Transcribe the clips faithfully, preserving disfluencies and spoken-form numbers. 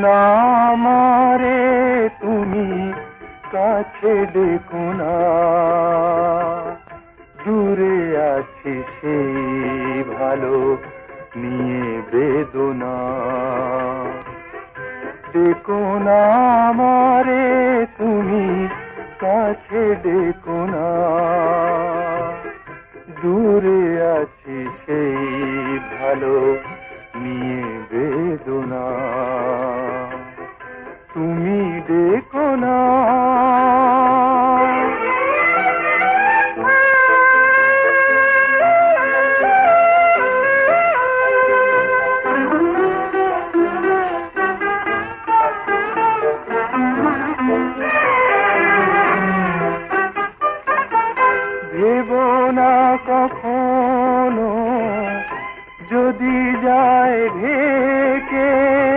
না আমারে তুমি কাছে ডেকো না, দূরে আছি সেই ভালো নিয়ে বেদনা। ডেকো না আমারে তুমি কাছে ডেকো না, দূরে আছি সেই ভালো নিয়ে বেদনা। তুমি ডেকো না। ভেবো না কখনো যদি যায় ঢেকে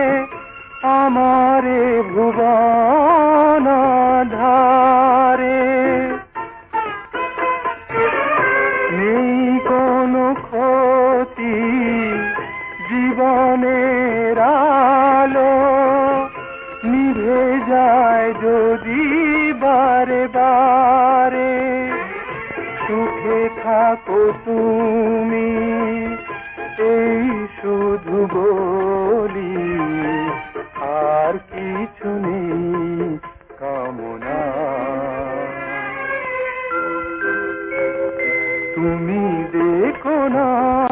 আমারে ভুবন ধারে। নেই কোনো ক্ষতি জীবনের আলো, নিভে যায় যদি বারে বারে। সুখে থাকো তুমি এই শুধু বলি, আর কিছু নেই কামনা। তুমি দেখো না।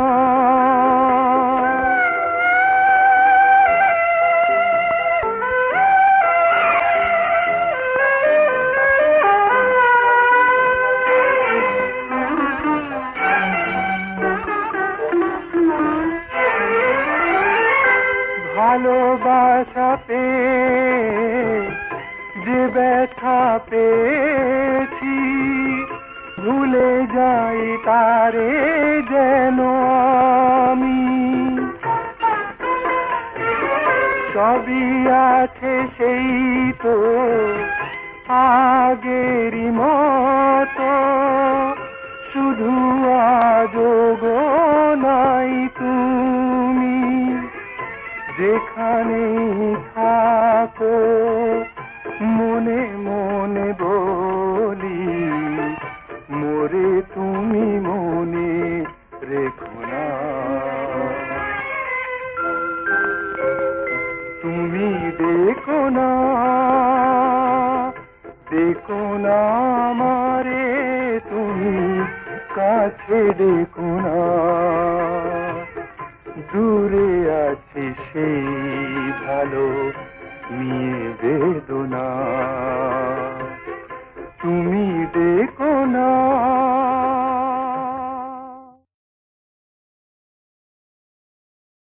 ভালোবাসা পেয়ে যে ব্যথা পেয়েছি, ভুলে যাই তারে যেন আমি। সবই আছে সেই তো আগেরই মতো, শুধু আজগো নাই তুমি। যেখানেই থাকো মনে মনে বলি, মোরে তুমি মনে রেখো না। তুমি দেখো না, দেখো না আমারে তুমি কাছে ডেকো না, দূরে আছি সেই ভালো নিয়ে বেদনা। তুমি